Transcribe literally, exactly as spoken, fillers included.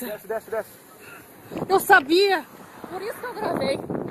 Desce, desce, desce. Eu sabia. Por isso que eu gravei.